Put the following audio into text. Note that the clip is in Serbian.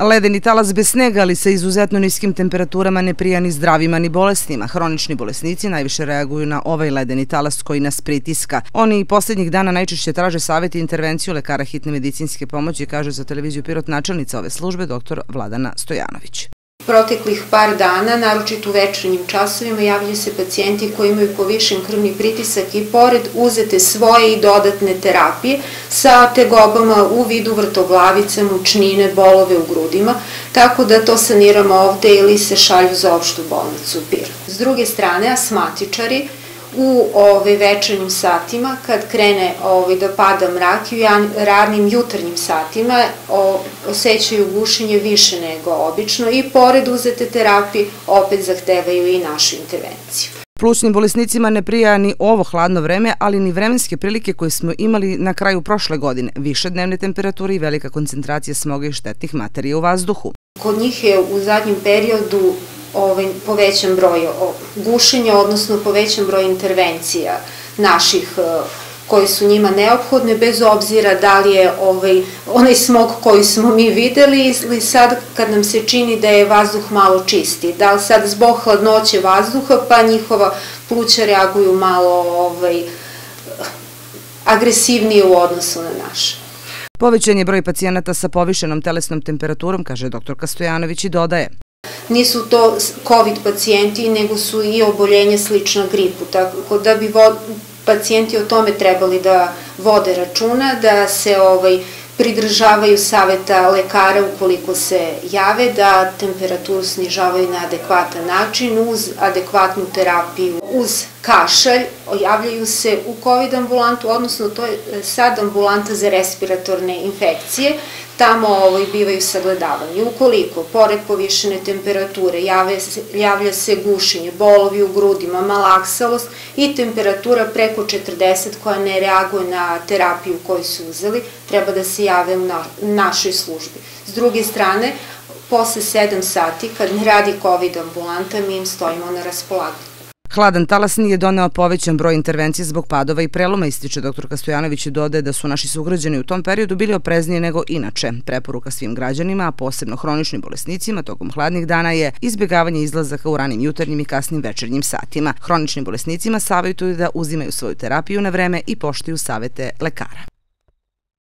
Ledeni talas bez snega, ali sa izuzetno niskim temperaturama ne prija ni zdravima ni bolestima. Hronični bolesnici najviše reaguju na ovaj ledeni talas koji nas pritiska. Oni poslednjih dana najčešće traže savjet i intervenciju lekara hitne medicinske pomoći, kaže za televiziju Pirot načelnica ove službe dr. Vladana Stojanović. Proteklih par dana, naročito u večernjim časovima, javljaju se pacijenti koji imaju povišen krvni pritisak i pored uzete svoje i dodatne terapije sa tegobama u vidu vrtoglavice, mučnine, bolove u grudima, tako da to saniramo ovde ili se šalju za opštu bolnicu u Pirot. S druge strane, asmatičari u večernjim satima, kad krene da pada mrak i u ranim jutarnjim satima, osjećaju gušenje više nego obično i pored uzete terapije opet zahtevaju i našu intervenciju. Plućnim bolesnicima ne prija ni ovo hladno vreme, ali ni vremenske prilike koje smo imali na kraju prošle godine, više dnevne temperature i velika koncentracija smoga i štetnih materija u vazduhu. Kod njih je u zadnjem periodu povećan broj gušenja, odnosno povećan broj intervencija naših koji su njima neophodne, bez obzira da li je onaj smog koji smo mi videli ili sad kad nam se čini da je vazduh malo čisti. Da li sad zbog hladnoće vazduha pa njihova pluća reaguju malo agresivnije u odnosu na naše. Povećan je broj pacijenata sa povišenom telesnom temperaturom, kaže dr. Stojanović i dodaje. Nisu to COVID pacijenti, nego su i oboljenja slična gripu, tako da bi pacijenti o tome trebali da vode računa, da se pridržavaju saveta lekara ukoliko se jave, da temperaturu snižavaju na adekvatan način uz adekvatnu terapiju, uz kašalj, javljaju se u COVID ambulantu, odnosno to je sad ambulanta za respiratorne infekcije, tamo bivaju sagledavani. Ukoliko, pored povišene temperature, javlja se gušenje, bolovi u grudima, malaksalost i temperatura preko 40 koja ne reaguje na terapiju koju su uzeli, treba da se jave u našoj službi. S druge strane, posle 7 sati, kad ne radi COVID ambulanta, mi im stojimo na raspolaganju. Hladan talas nije doneo povećan broj intervencije zbog padova i preloma, ističe dr. Stojanović i dodaje da su naši sugrađani u tom periodu bili oprezniji nego inače. Preporuka svim građanima, a posebno hroničnim bolesnicima tokom hladnih dana je izbjegavanje izlazaka u ranim jutarnjim i kasnim večernjim satima. Hroničnim bolesnicima savjetuju da uzimaju svoju terapiju na vreme i poštuju savete lekara.